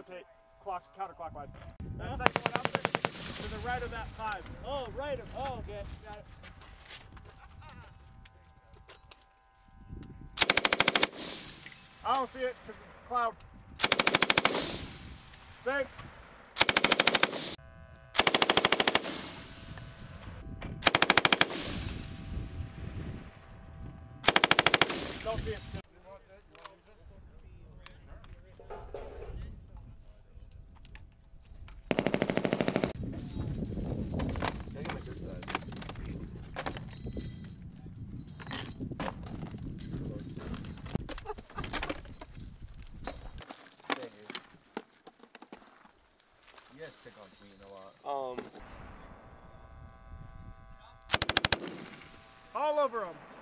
rotate counterclockwise. That second one up there, to the right of that 5. Oh, right of, oh, okay, got it. I don't see it because of the cloud. Same. Don't see it still. All over them.